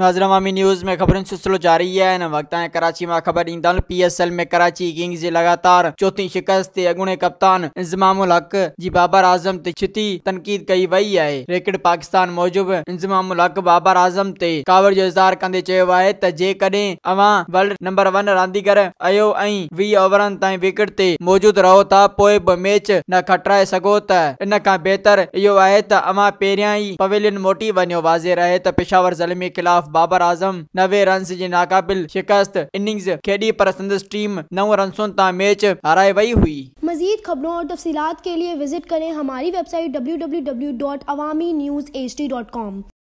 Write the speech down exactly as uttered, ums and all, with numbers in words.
नाज़रीन अवामी न्यूज़ में खबरुनि सिलसिलो जारी है। इन वक्त कराची में खबर ईंदड़ पी एस एल में कराची किंग्स जी लगातार चौथी शिकस्त ते अॻूणे कप्तान इंज़मामुल हक जी बाबर आज़म ते छिती तनकीद कई वई है। रेकेट पाकिस्तान मूजिब इंज़मामुल हक बाबर आज़म ते कावड़ जो इज़हार कंदे चयो आहे त जेकॾहिं अवां वर्ल्ड नंबर वन रांदीगर आहियो ऐं वीह ओवरनि ताईं विकेट ते मौजूद रहो था पोइ बि मैच न खटाए सघो त इन खां बहितर इहो आहे त अवां पहिरियां ई पवेलियन मोटी वञो। वाज़े रहे त पेशावर ज़ल्मी खिलाफ बाबर आज़म नवे रन्स जी नाकाबिल शिकस्त इनिंग्स खेडी पर संदसि टीम नौ रन्सुनि तां मैच हाराए वई हुई। मजीद खबरों और तफसीलात के लिए विजिट करें हमारी website W W W dot Awami news H D dot com.